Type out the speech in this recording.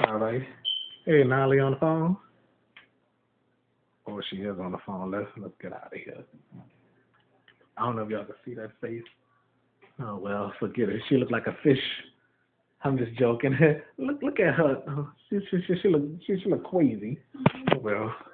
All right. Hey, Nolly on the phone? Oh, she is on the phone. Let's get out of here. I don't know if y'all can see that face. Oh well, forget it. She look like a fish. I'm just joking. Look at her. She look crazy. Well.